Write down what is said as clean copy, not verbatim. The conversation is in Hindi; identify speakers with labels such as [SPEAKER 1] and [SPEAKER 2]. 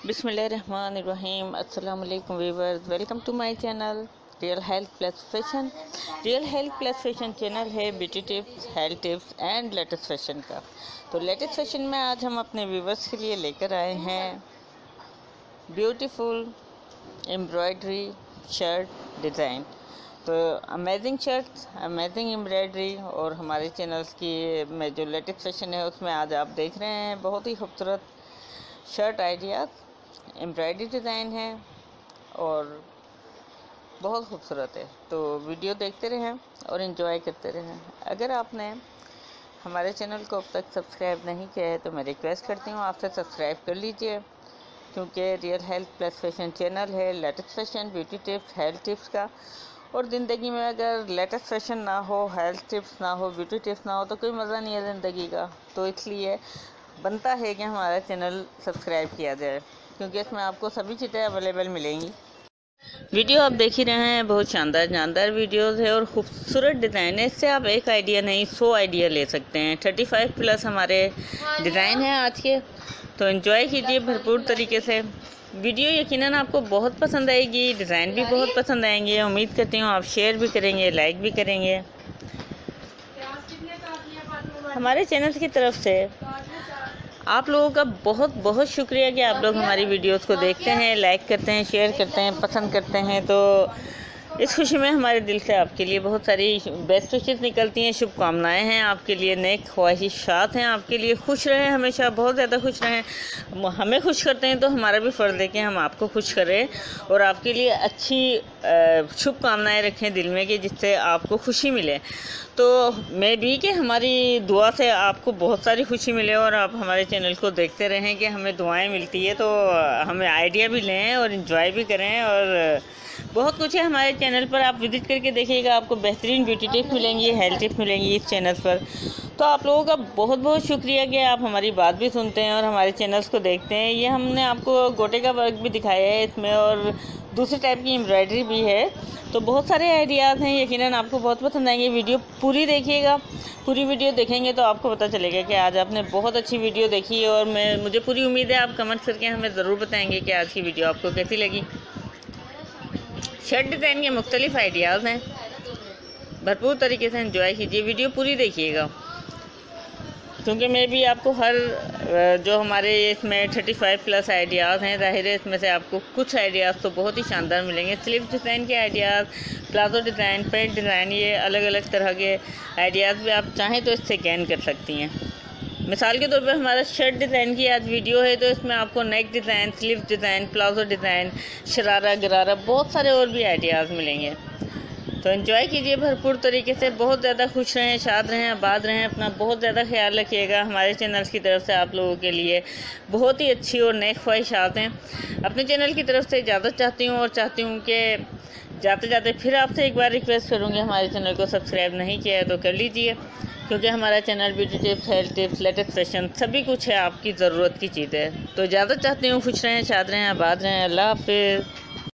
[SPEAKER 1] बिस्मिल्लाहिर्रहमानिर्रहीम। अस्सलाम वालेकुम viewers, welcome to my channel real health plus fashion. Real health plus fashion channel है beauty tips, health tips and latest fashion का। तो लेटेस्ट फैशन में आज हम अपने व्यूअर्स के लिए लेकर आए हैं ब्यूटीफुल एम्ब्रॉयडरी शर्ट डिज़ाइन। तो अमेजिंग शर्ट्स, अमेजिंग एम्ब्रॉयडरी और हमारे चैनल्स की में जो लेटेस्ट फैशन है उसमें आज आप देख रहे हैं बहुत ही खूबसूरत शर्ट आइडियाज़, एम्ब्रॉयडरी डिज़ाइन है और बहुत खूबसूरत है। तो वीडियो देखते रहें और एंजॉय करते रहें। अगर आपने हमारे चैनल को अब तक सब्सक्राइब नहीं किया है तो मैं रिक्वेस्ट करती हूँ आपसे सब्सक्राइब कर लीजिए, क्योंकि real health plus fashion channel है latest fashion, beauty tips, health tips का। और ज़िंदगी में अगर लेटेस्ट फैशन ना हो, हेल्थ टिप्स ना हो, ब्यूटी टिप्स ना हो तो कोई मज़ा नहीं है ज़िंदगी का। तो इसलिए बनता है कि हमारा चैनल सब्सक्राइब किया जाए, क्योंकि इसमें आपको सभी चीज़ें अवेलेबल मिलेंगी। वीडियो आप देख ही रहे हैं, बहुत शानदार वीडियोस है और खूबसूरत डिज़ाइन है। इससे आप एक आइडिया नहीं 100 आइडिया ले सकते हैं। 35 प्लस हमारे डिज़ाइन हैं आज के, तो एंजॉय कीजिए भरपूर तरीके से। वीडियो यकीनन आपको बहुत पसंद आएगी, डिज़ाइन भी बहुत पसंद आएंगे। उम्मीद करती हूँ आप शेयर भी करेंगे, लाइक भी करेंगे। हमारे चैनल की तरफ से आप लोगों का बहुत बहुत शुक्रिया कि आप लोग हमारी वीडियोस को देखते हैं, लाइक करते हैं, शेयर करते हैं, पसंद करते हैं। तो इस खुशी में हमारे दिल से आपके लिए बहुत सारी बेस्ट विशेस निकलती हैं, शुभकामनाएं हैं आपके लिए, नेक ख्वाहिशात हैं आपके लिए। खुश रहें, हमेशा बहुत ज़्यादा खुश रहें। हमें खुश करते हैं तो हमारा भी फ़र्ज़ है कि हम आपको खुश करें और आपके लिए अच्छी शुभकामनाएं रखें दिल में कि जिससे आपको खुशी मिले। तो मैं भी कि हमारी दुआ से आपको बहुत सारी खुशी मिले और आप हमारे चैनल को देखते रहें कि हमें दुआएं मिलती है, तो हमें आइडिया भी लें और इन्जॉय भी करें। और बहुत कुछ है हमारे चैनल पर, आप विज़िट करके देखिएगा, आपको बेहतरीन ब्यूटी टिप्स मिलेंगी, हेल्थ टिप्स मिलेंगी इस चैनल पर। तो आप लोगों का बहुत बहुत शुक्रिया कि आप हमारी बात भी सुनते हैं और हमारे चैनल्स को देखते हैं। ये हमने आपको गोटे का वर्क भी दिखाया है इसमें और दूसरे टाइप की एम्ब्रॉयडरी भी है। तो बहुत सारे आइडियाज़ हैं, यकीनन आपको बहुत पसंद आएंगे। वीडियो पूरी देखिएगा, पूरी वीडियो देखेंगे तो आपको पता चलेगा कि आज आपने बहुत अच्छी वीडियो देखी है। और मुझे पूरी उम्मीद है आप कमेंट करके हमें ज़रूर बताएंगे कि आज की वीडियो आपको कैसी लगी। शर्ट डिज़ाइन के मुख्तलिफ आइडियाज़ हैं, भरपूर तरीके से एंजॉय कीजिए, वीडियो पूरी देखिएगा, क्योंकि मैं भी आपको हर जो हमारे इसमें 35 प्लस आइडियाज़ हैं, ज़ाहिर है इसमें से आपको कुछ आइडियाज़ तो बहुत ही शानदार मिलेंगे। स्लीव डिज़ाइन के ideas, palazzo design, pant design, ये अलग अलग तरह के आइडियाज़ भी आप चाहें तो इससे गेन कर सकती हैं। मिसाल के तौर पे हमारा शर्ट डिज़ाइन की आज वीडियो है, तो इसमें आपको neck design, sleeve design, palazzo design, sharara gharara, बहुत सारे और भी आइडियाज़ मिलेंगे। तो एंजॉय कीजिए भरपूर तरीके से, बहुत ज़्यादा खुश रहें, शाद रहें, आबाद रहें, अपना बहुत ज़्यादा ख्याल रखिएगा। हमारे चैनल की तरफ से आप लोगों के लिए बहुत ही अच्छी और नेक ख्वाहिशात हैं। अपने चैनल की तरफ से इजाज़त चाहती हूँ और चाहती हूँ कि जाते जाते फिर आपसे एक बार रिक्वेस्ट करूँगी, हमारे चैनल को सब्सक्राइब नहीं किया है तो कर लीजिए, क्योंकि हमारा channel beauty tips, health tips, latest fashion सभी कुछ है, आपकी ज़रूरत की चीज़ है। तो इजाज़त चाहती हूँ, खुश रहें, शाद रहें, आबाद रहें। अल्लाह हाफ़िज़।